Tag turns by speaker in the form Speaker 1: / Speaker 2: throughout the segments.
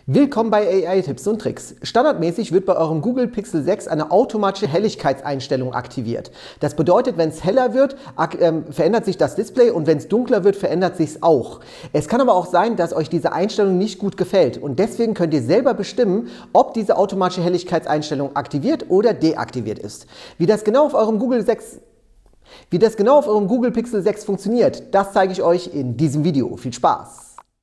Speaker 1: Willkommen bei AI-Tipps und Tricks. Standardmäßig wird bei eurem Google Pixel 6 eine automatische Helligkeitseinstellung aktiviert. Das bedeutet, wenn es heller wird, verändert sich das Display und wenn es dunkler wird, verändert sich es auch. Es kann aber auch sein, dass euch diese Einstellung nicht gut gefällt und deswegen könnt ihr selber bestimmen, ob diese automatische Helligkeitseinstellung aktiviert oder deaktiviert ist. Wie das genau auf eurem Google Pixel 6 funktioniert, das zeige ich euch in diesem Video. Viel Spaß!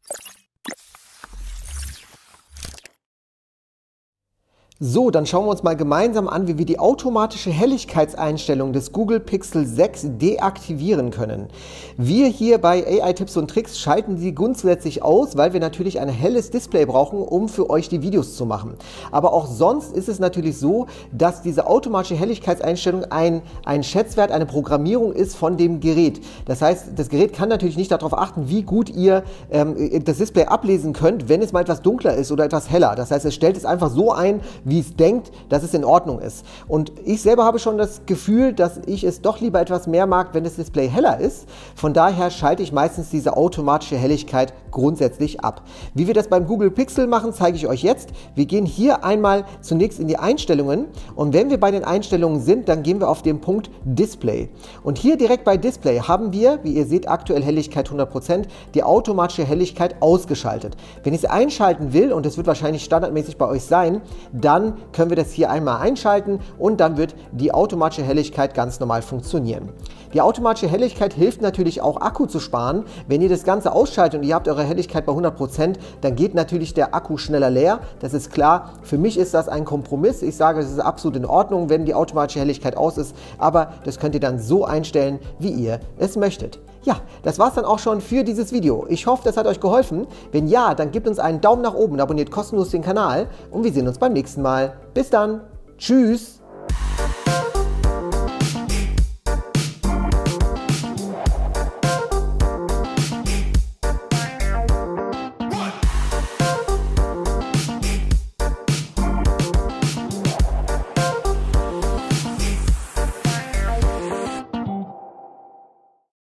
Speaker 1: So, dann schauen wir uns mal gemeinsam an, wie wir die automatische Helligkeitseinstellung des Google Pixel 6 deaktivieren können. Wir hier bei AI-Tipps und Tricks schalten sie grundsätzlich aus, weil wir natürlich ein helles Display brauchen, um für euch die Videos zu machen. Aber auch sonst ist es natürlich so, dass diese automatische Helligkeitseinstellung ein Schätzwert, eine Programmierung ist von dem Gerät. Das heißt, das Gerät kann natürlich nicht darauf achten, wie gut ihr das Display ablesen könnt, wenn es mal etwas dunkler ist oder etwas heller. Das heißt, es stellt es einfach so ein, wie es denkt, dass es in Ordnung ist. Und ich selber habe schon das Gefühl, dass ich es doch lieber etwas mehr mag, wenn das Display heller ist. Von daher schalte ich meistens diese automatische Helligkeit grundsätzlich ab. Wie wir das beim Google Pixel machen, zeige ich euch jetzt. Wir gehen hier einmal zunächst in die Einstellungen und wenn wir bei den Einstellungen sind, dann gehen wir auf den Punkt Display. Und hier direkt bei Display haben wir, wie ihr seht, aktuell Helligkeit 100%, die automatische Helligkeit ausgeschaltet. Wenn ich sie einschalten will, und das wird wahrscheinlich standardmäßig bei euch sein, dann können wir das hier einmal einschalten und dann wird die automatische Helligkeit ganz normal funktionieren. Die automatische Helligkeit hilft natürlich auch, Akku zu sparen. Wenn ihr das Ganze ausschaltet und ihr habt eure Helligkeit bei 100%, dann geht natürlich der Akku schneller leer. Das ist klar. Für mich ist das ein Kompromiss. Ich sage, es ist absolut in Ordnung, wenn die automatische Helligkeit aus ist, aber das könnt ihr dann so einstellen, wie ihr es möchtet. Ja, das war's dann auch schon für dieses Video. Ich hoffe, das hat euch geholfen. Wenn ja, dann gebt uns einen Daumen nach oben, abonniert kostenlos den Kanal und wir sehen uns beim nächsten Mal. Bis dann. Tschüss.